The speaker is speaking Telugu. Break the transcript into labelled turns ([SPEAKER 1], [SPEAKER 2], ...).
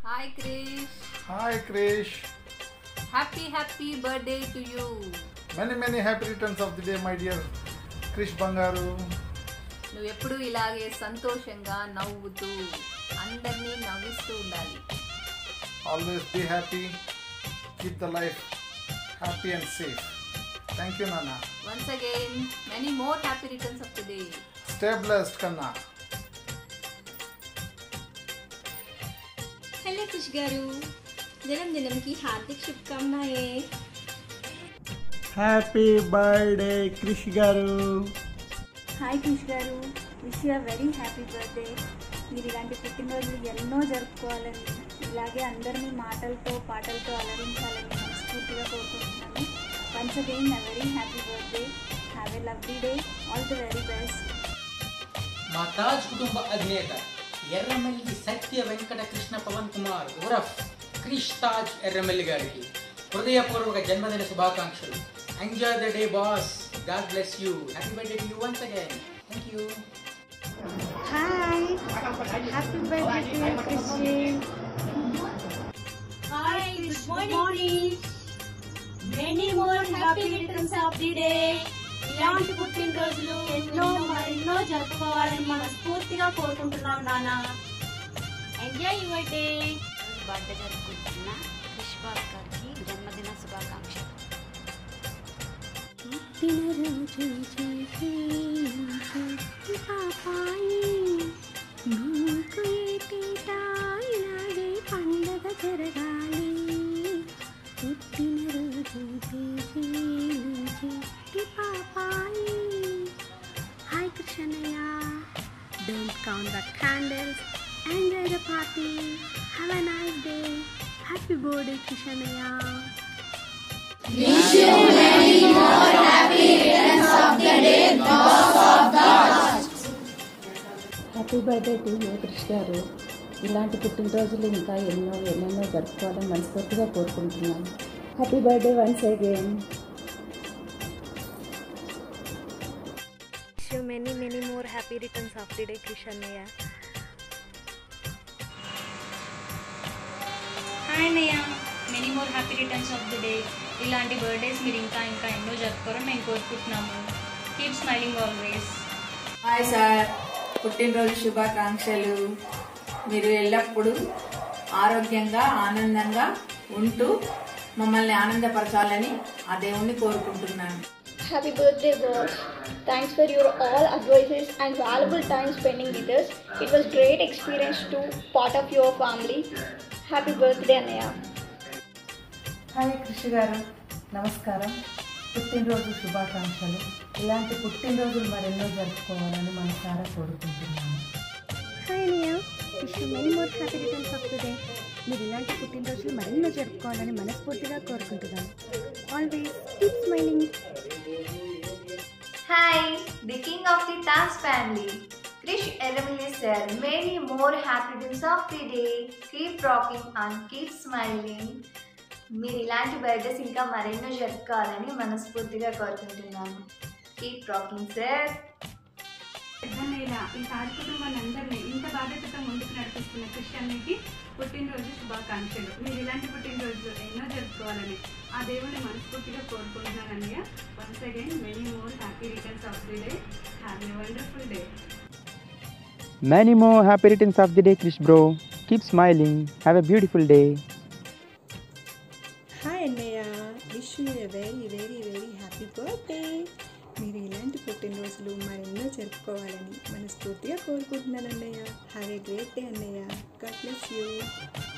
[SPEAKER 1] Hi Krish.
[SPEAKER 2] Hi Krish.
[SPEAKER 1] Happy birthday to you.
[SPEAKER 2] Many happy returns of the day, my dear Krish Bangaru.
[SPEAKER 1] నువ్వు ఎప్పుడు ఇలాగే సంతోషంగా నవ్వుతూ అందరినీ నవ్విస్తూ ఉండాలి.
[SPEAKER 2] Always be happy. Keep the life happy and safe. Thank you, Nana.
[SPEAKER 1] Once again, many more happy returns of the day.
[SPEAKER 2] Stay blessed, Kanna.
[SPEAKER 3] Hello Krish garu जन्मदिन की हार्दिक शुभकामनाएं.
[SPEAKER 4] హ్యాపీ బర్త్డే క్రిష్ గారు.
[SPEAKER 5] Hi Krish garu, wish you very happy birthday. మీరు ఇలాంటి పుట్టినరోజులు ఎన్నో జరుపుకోవాలని, ఇలాగే అందరినీ మాటలతో పాటలతో అలరించాలని మనస్ఫూర్తిగా కోరుకుంటున్నాను. Once again very happy birthday. Have a lovely day. All the very best.
[SPEAKER 6] మా తాజ్ కుటుంబ అధినేత ఎర్రమల్లి సత్య వెంకట కృష్ణ పవన్ కుమార్ ఉరఫ్ క్రిష్ తాజ్ ఎర్రమల్లి గారికి హృదయపూర్వక జన్మదిన శుభాకాంక్షలు. Enjoy the day boss. God bless you. Happy birthday to you once again. Thank you.
[SPEAKER 5] Hi, happy birthday to you Krish.
[SPEAKER 3] Hi good morning. Many more happy returns of the day. ఇలాంటి పుట్టినరోజులు మరెన్నో జరుపుకోవాలని మనస్ఫూర్తిగా కోరుకుంటున్నాం నాన్న. Enjoy your day.
[SPEAKER 7] బర్త్డే జరుపుకుంటున్న క్రిష్ బాస్ గారికి జన్మదిన శుభాకాంక్షలు.
[SPEAKER 5] పండగ జరగాలి, పుట్టినరోజు పాపాయి. Hi Krishnayya, don't count the candles, enjoy the party, have a nice day. Happy birthday Krishnayya.
[SPEAKER 8] Happy birthday to you Krish garu. ఇలాంటి పుట్టినరోజులు ఇంకా ఎన్నెన్నో జరుపుకోవాలని మనస్ఫూర్తిగా కోరుకుంటున్నాను. Happy birthday once again.
[SPEAKER 5] Many more happy returns of the day Krishnayya.
[SPEAKER 3] Hi అన్నయ్య, many more happy returns of the day. ఇలాంటి బర్త్డేస్ మీరు ఇంకా ఎన్నో జరుపుకోవాలని మేము కోరుకుంటున్నాము. Keep smiling always.
[SPEAKER 9] Hi sir, పుట్టినరోజు శుభాకాంక్షలు. మీరు ఎల్లప్పుడూ ఆరోగ్యంగా ఆనందంగా ఉంటూ మమ్మల్ని ఆనందపరచాలని ఆ దేవుణ్ణి కోరుకుంటున్నాను.
[SPEAKER 10] Happy birthday, boss. Thanks for your all advices and valuable time spending with us. It was great experience to part of your family. Happy birthday, Anaya.
[SPEAKER 8] Hi Krish garu, నమస్కారం. పుట్టినరోజు శుభాకాంక్షలు. ఇలాంటి పుట్టినరోజులు మరెన్నో జరుపుకోవాలని మనసారా కోరుకుంటున్నాను.
[SPEAKER 5] హాయ్ అన్నయ్య, wish you many more happy returns of the day. మీరు ఇలాంటి పుట్టినరోజులు మరెన్నో జరుపుకోవాలని మనస్ఫూర్తిగా కోరుకుంటున్నాను. Always keep smiling.
[SPEAKER 11] Hi, the king of the dance family. Krish Eramalli sir, many more happy returns of the day. Keep rocking and keep smiling. మీరు ఇలాంటి బర్త్డేస్ ఇంకా మరెన్నో జరుపుకోవాలని మనస్ఫూర్తిగా కోరుకుంటున్నాను. Keep rocking sir.
[SPEAKER 12] ఈ తాజ్ కుటుంబాన్ని అందరినీ ఇంత బాధ్యతతో ముందుకు నడిపిస్తున్న క్రిస్టియన్కి పుట్టినరోజు శుభాకాంక్షలు. మీరు ఇలాంటి పుట్టినరోజులు ఎన్నో జరుపుకోవాలని ఆ దేవుని మనస్ఫూర్తిగా కోరుకుంటున్నాను అన్నయ్య. Once again many more happy returns of the day. Have a wonderful day.
[SPEAKER 13] Many more happy returns of the day, Krish bro. Keep smiling. Have a beautiful day.
[SPEAKER 14] Hi అన్నయ్య, wish you a very happy birthday. మీరు ఇలాంటి పుట్టినరోజులు మరెన్నో జరుపుకోవాలని మనస్ఫూర్తిగా కోరుకుంటున్నాను అన్నయ్య. హ్యావ్ ఏ గ్రేట్ డే అన్నయ్య. God bless you.